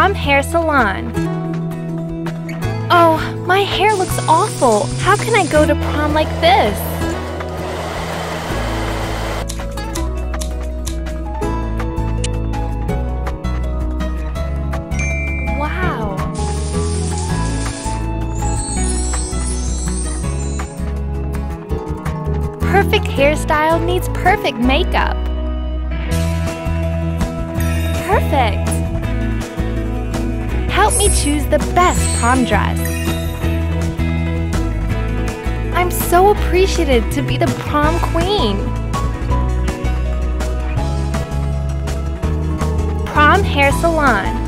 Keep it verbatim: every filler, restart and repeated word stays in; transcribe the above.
Prom Hair Salon. Oh, my hair looks awful. How can I go to prom like this? Wow. Perfect hairstyle needs perfect makeup. Perfect. Help me choose the best prom dress. I'm so appreciated to be the prom queen. Prom Hair Salon.